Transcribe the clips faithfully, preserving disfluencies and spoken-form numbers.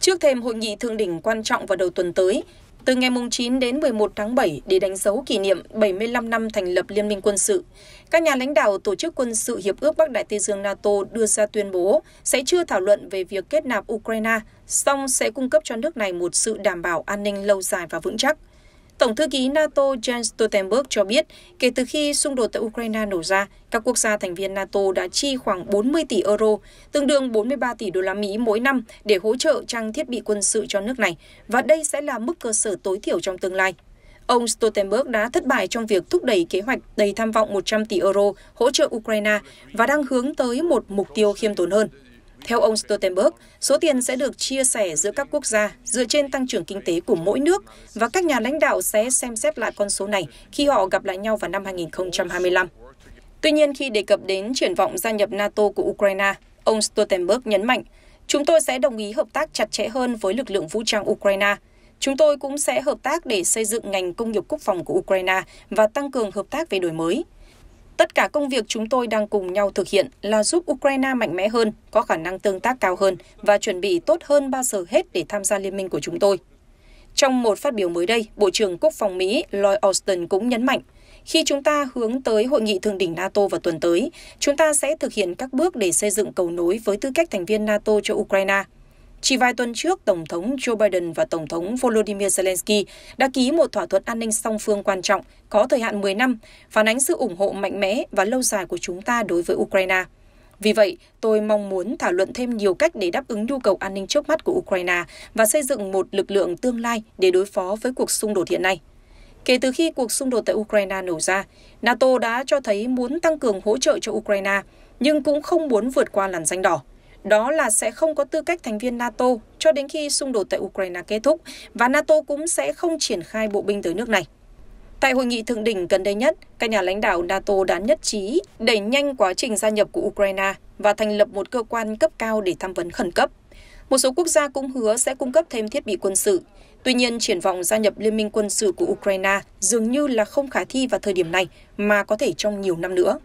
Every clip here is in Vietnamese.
Trước thềm hội nghị thượng đỉnh quan trọng vào đầu tuần tới, từ ngày chín đến mười một tháng bảy để đánh dấu kỷ niệm bảy mươi lăm năm thành lập Liên minh quân sự, các nhà lãnh đạo Tổ chức Quân sự Hiệp ước Bắc Đại Tây Dương NATO đưa ra tuyên bố sẽ chưa thảo luận về việc kết nạp Ukraine, song sẽ cung cấp cho nước này một sự đảm bảo an ninh lâu dài và vững chắc. Tổng thư ký NATO Jens Stoltenberg cho biết, kể từ khi xung đột tại Ukraine nổ ra, các quốc gia thành viên NATO đã chi khoảng bốn mươi tỷ euro, tương đương bốn mươi ba tỷ đô la Mỹ mỗi năm để hỗ trợ trang thiết bị quân sự cho nước này, và đây sẽ là mức cơ sở tối thiểu trong tương lai. Ông Stoltenberg đã thất bại trong việc thúc đẩy kế hoạch đầy tham vọng một trăm tỷ euro hỗ trợ Ukraine và đang hướng tới một mục tiêu khiêm tốn hơn. Theo ông Stoltenberg, số tiền sẽ được chia sẻ giữa các quốc gia dựa trên tăng trưởng kinh tế của mỗi nước, và các nhà lãnh đạo sẽ xem xét lại con số này khi họ gặp lại nhau vào năm hai nghìn không trăm hai mươi lăm. Tuy nhiên, khi đề cập đến triển vọng gia nhập NATO của Ukraine, ông Stoltenberg nhấn mạnh, chúng tôi sẽ đồng ý hợp tác chặt chẽ hơn với lực lượng vũ trang Ukraine. Chúng tôi cũng sẽ hợp tác để xây dựng ngành công nghiệp quốc phòng của Ukraine và tăng cường hợp tác về đổi mới. Tất cả công việc chúng tôi đang cùng nhau thực hiện là giúp Ukraine mạnh mẽ hơn, có khả năng tương tác cao hơn và chuẩn bị tốt hơn bao giờ hết để tham gia liên minh của chúng tôi. Trong một phát biểu mới đây, Bộ trưởng Quốc phòng Mỹ Lloyd Austin cũng nhấn mạnh, khi chúng ta hướng tới hội nghị thượng đỉnh NATO vào tuần tới, chúng ta sẽ thực hiện các bước để xây dựng cầu nối với tư cách thành viên NATO cho Ukraine. Chỉ vài tuần trước, Tổng thống Joe Biden và Tổng thống Volodymyr Zelensky đã ký một thỏa thuận an ninh song phương quan trọng có thời hạn mười năm, phản ánh sự ủng hộ mạnh mẽ và lâu dài của chúng ta đối với Ukraine. Vì vậy, tôi mong muốn thảo luận thêm nhiều cách để đáp ứng nhu cầu an ninh trước mắt của Ukraine và xây dựng một lực lượng tương lai để đối phó với cuộc xung đột hiện nay. Kể từ khi cuộc xung đột tại Ukraine nổ ra, NATO đã cho thấy muốn tăng cường hỗ trợ cho Ukraine, nhưng cũng không muốn vượt qua làn ranh đỏ. Đó là sẽ không có tư cách thành viên NATO cho đến khi xung đột tại Ukraine kết thúc, và NATO cũng sẽ không triển khai bộ binh tới nước này. Tại hội nghị thượng đỉnh gần đây nhất, các nhà lãnh đạo NATO đã nhất trí đẩy nhanh quá trình gia nhập của Ukraine và thành lập một cơ quan cấp cao để tham vấn khẩn cấp. Một số quốc gia cũng hứa sẽ cung cấp thêm thiết bị quân sự. Tuy nhiên, triển vọng gia nhập liên minh quân sự của Ukraine dường như là không khả thi vào thời điểm này, mà có thể trong nhiều năm nữa.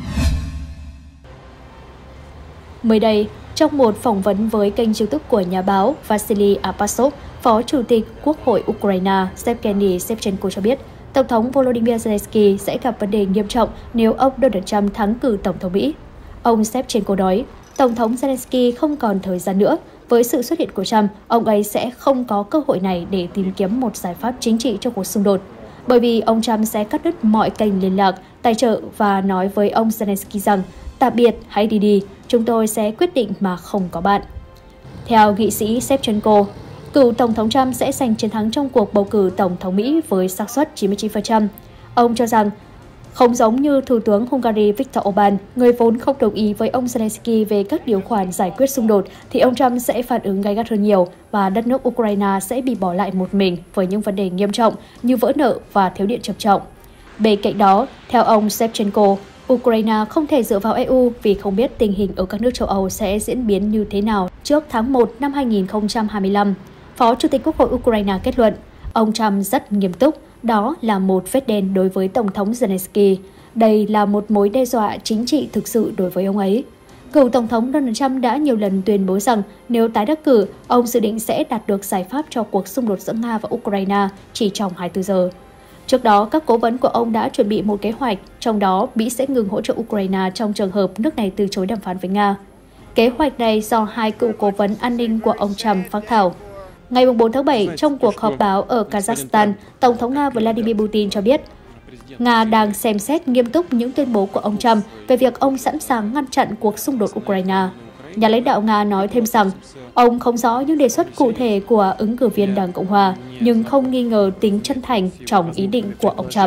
Mới đây, trong một phỏng vấn với kênh YouTube của nhà báo Vasily Apasov, Phó Chủ tịch Quốc hội Ukraine Yevgeny Shevchenko cho biết, Tổng thống Volodymyr Zelensky sẽ gặp vấn đề nghiêm trọng nếu ông Donald Trump thắng cử Tổng thống Mỹ. Ông Shevchenko nói, Tổng thống Zelensky không còn thời gian nữa. Với sự xuất hiện của Trump, ông ấy sẽ không có cơ hội này để tìm kiếm một giải pháp chính trị cho cuộc xung đột. Bởi vì ông Trump sẽ cắt đứt mọi kênh liên lạc, tài trợ và nói với ông Zelensky rằng, tạm biệt, hãy đi đi, chúng tôi sẽ quyết định mà không có bạn. Theo nghị sĩ Shevchenko, cựu Tổng thống Trump sẽ giành chiến thắng trong cuộc bầu cử Tổng thống Mỹ với xác suất chín mươi chín phần trăm. Ông cho rằng, không giống như Thủ tướng Hungary Viktor Orbán, người vốn không đồng ý với ông Zelensky về các điều khoản giải quyết xung đột, thì ông Trump sẽ phản ứng gay gắt hơn nhiều và đất nước Ukraine sẽ bị bỏ lại một mình với những vấn đề nghiêm trọng như vỡ nợ và thiếu điện trầm trọng. Bên cạnh đó, theo ông Shevchenko, Ukraine không thể dựa vào e u vì không biết tình hình ở các nước châu Âu sẽ diễn biến như thế nào trước tháng một năm hai nghìn không trăm hai mươi lăm. Phó Chủ tịch Quốc hội Ukraine kết luận, ông Trump rất nghiêm túc, đó là một vết đen đối với Tổng thống Zelensky. Đây là một mối đe dọa chính trị thực sự đối với ông ấy. Cựu Tổng thống Donald Trump đã nhiều lần tuyên bố rằng nếu tái đắc cử, ông dự định sẽ đạt được giải pháp cho cuộc xung đột giữa Nga và Ukraine chỉ trong hai mươi tư giờ. Trước đó, các cố vấn của ông đã chuẩn bị một kế hoạch, trong đó Mỹ sẽ ngừng hỗ trợ Ukraine trong trường hợp nước này từ chối đàm phán với Nga. Kế hoạch này do hai cựu cố vấn an ninh của ông Trump phác thảo. Ngày bốn tháng bảy, trong cuộc họp báo ở Kazakhstan, Tổng thống Nga Vladimir Putin cho biết Nga đang xem xét nghiêm túc những tuyên bố của ông Trump về việc ông sẵn sàng ngăn chặn cuộc xung đột Ukraine. Nhà lãnh đạo Nga nói thêm rằng, ông không rõ những đề xuất cụ thể của ứng cử viên Đảng Cộng Hòa, nhưng không nghi ngờ tính chân thành trong ý định của ông Trump.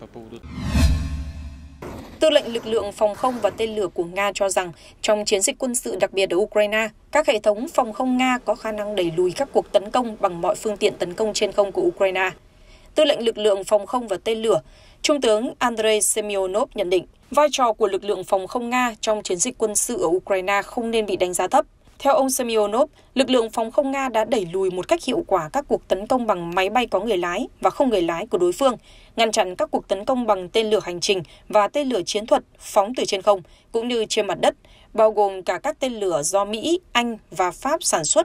Tư lệnh lực lượng phòng không và tên lửa của Nga cho rằng, trong chiến dịch quân sự đặc biệt ở Ukraine, các hệ thống phòng không Nga có khả năng đẩy lùi các cuộc tấn công bằng mọi phương tiện tấn công trên không của Ukraine. Tư lệnh lực lượng phòng không và tên lửa, Trung tướng Andrei Semyonov nhận định, vai trò của lực lượng phòng không Nga trong chiến dịch quân sự ở Ukraine không nên bị đánh giá thấp. Theo ông Semyonov, lực lượng phòng không Nga đã đẩy lùi một cách hiệu quả các cuộc tấn công bằng máy bay có người lái và không người lái của đối phương, ngăn chặn các cuộc tấn công bằng tên lửa hành trình và tên lửa chiến thuật phóng từ trên không, cũng như trên mặt đất, bao gồm cả các tên lửa do Mỹ, Anh và Pháp sản xuất,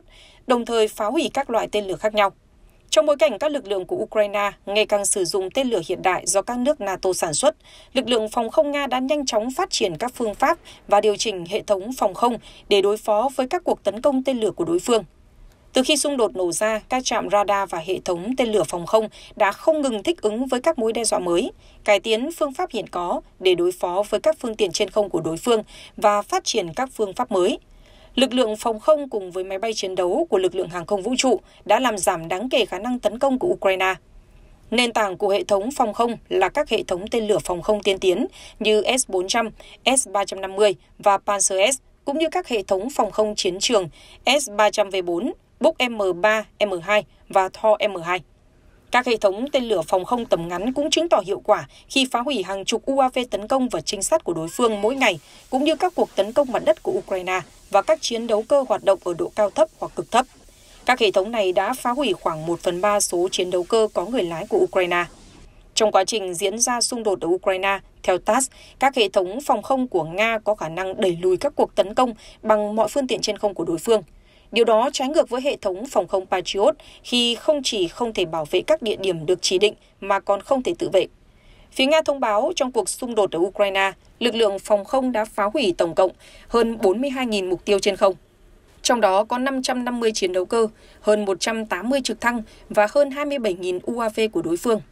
đồng thời phá hủy các loại tên lửa khác nhau. Trong bối cảnh các lực lượng của Ukraine ngày càng sử dụng tên lửa hiện đại do các nước NATO sản xuất, lực lượng phòng không Nga đã nhanh chóng phát triển các phương pháp và điều chỉnh hệ thống phòng không để đối phó với các cuộc tấn công tên lửa của đối phương. Từ khi xung đột nổ ra, các trạm radar và hệ thống tên lửa phòng không đã không ngừng thích ứng với các mối đe dọa mới, cải tiến phương pháp hiện có để đối phó với các phương tiện trên không của đối phương và phát triển các phương pháp mới. Lực lượng phòng không cùng với máy bay chiến đấu của lực lượng hàng không vũ trụ đã làm giảm đáng kể khả năng tấn công của Ukraine. Nền tảng của hệ thống phòng không là các hệ thống tên lửa phòng không tiên tiến như S bốn trăm, S ba trăm năm mươi và Pantsir S, cũng như các hệ thống phòng không chiến trường S ba trăm V bốn, Buk M ba, M hai và Thor M hai. Các hệ thống tên lửa phòng không tầm ngắn cũng chứng tỏ hiệu quả khi phá hủy hàng chục u a vê tấn công và trinh sát của đối phương mỗi ngày, cũng như các cuộc tấn công mặt đất của Ukraine và các chiến đấu cơ hoạt động ở độ cao thấp hoặc cực thấp. Các hệ thống này đã phá hủy khoảng một phần ba số chiến đấu cơ có người lái của Ukraine. Trong quá trình diễn ra xung đột ở Ukraine, theo tát ét, các hệ thống phòng không của Nga có khả năng đẩy lùi các cuộc tấn công bằng mọi phương tiện trên không của đối phương. Điều đó trái ngược với hệ thống phòng không Patriot khi không chỉ không thể bảo vệ các địa điểm được chỉ định mà còn không thể tự vệ. Phía Nga thông báo trong cuộc xung đột ở Ukraine, lực lượng phòng không đã phá hủy tổng cộng hơn bốn mươi hai nghìn mục tiêu trên không. Trong đó có năm trăm năm mươi chiến đấu cơ, hơn một trăm tám mươi trực thăng và hơn hai mươi bảy nghìn u a vê của đối phương.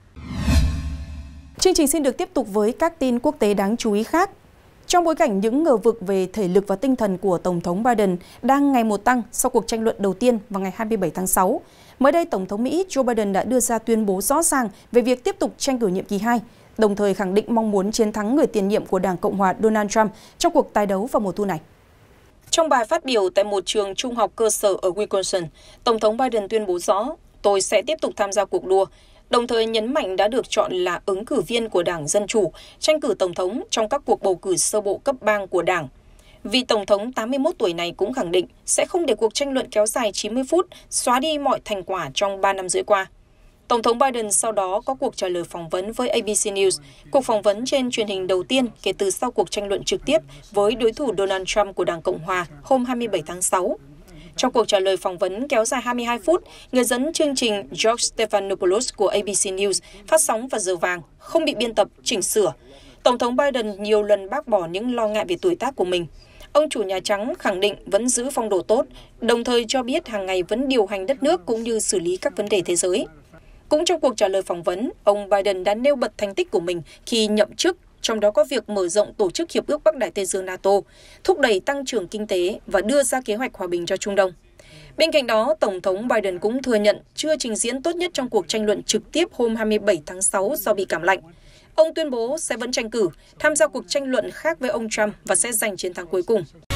Chương trình xin được tiếp tục với các tin quốc tế đáng chú ý khác. Trong bối cảnh những ngờ vực về thể lực và tinh thần của Tổng thống Biden đang ngày một tăng sau cuộc tranh luận đầu tiên vào ngày hai mươi bảy tháng sáu, mới đây Tổng thống Mỹ Joe Biden đã đưa ra tuyên bố rõ ràng về việc tiếp tục tranh cử nhiệm kỳ hai, đồng thời khẳng định mong muốn chiến thắng người tiền nhiệm của Đảng Cộng hòa Donald Trump trong cuộc tái đấu vào mùa thu này. Trong bài phát biểu tại một trường trung học cơ sở ở Wisconsin, Tổng thống Biden tuyên bố rõ, tôi sẽ tiếp tục tham gia cuộc đua, đồng thời nhấn mạnh đã được chọn là ứng cử viên của Đảng Dân Chủ tranh cử Tổng thống trong các cuộc bầu cử sơ bộ cấp bang của Đảng. Vị Tổng thống tám mươi mốt tuổi này cũng khẳng định sẽ không để cuộc tranh luận kéo dài chín mươi phút xóa đi mọi thành quả trong ba năm rưỡi qua. Tổng thống Biden sau đó có cuộc trả lời phỏng vấn với A B C News, cuộc phỏng vấn trên truyền hình đầu tiên kể từ sau cuộc tranh luận trực tiếp với đối thủ Donald Trump của Đảng Cộng hòa hôm hai mươi bảy tháng sáu. Trong cuộc trả lời phỏng vấn kéo dài hai mươi hai phút, người dẫn chương trình George Stephanopoulos của A B C News phát sóng vào giờ vàng, không bị biên tập, chỉnh sửa. Tổng thống Biden nhiều lần bác bỏ những lo ngại về tuổi tác của mình. Ông chủ Nhà Trắng khẳng định vẫn giữ phong độ tốt, đồng thời cho biết hàng ngày vẫn điều hành đất nước cũng như xử lý các vấn đề thế giới. Cũng trong cuộc trả lời phỏng vấn, ông Biden đã nêu bật thành tích của mình khi nhậm chức, trong đó có việc mở rộng tổ chức Hiệp ước Bắc Đại Tây Dương NATO, thúc đẩy tăng trưởng kinh tế và đưa ra kế hoạch hòa bình cho Trung Đông. Bên cạnh đó, Tổng thống Biden cũng thừa nhận chưa trình diễn tốt nhất trong cuộc tranh luận trực tiếp hôm hai mươi bảy tháng sáu do bị cảm lạnh. Ông tuyên bố sẽ vẫn tranh cử, tham gia cuộc tranh luận khác với ông Trump và sẽ giành chiến thắng cuối cùng.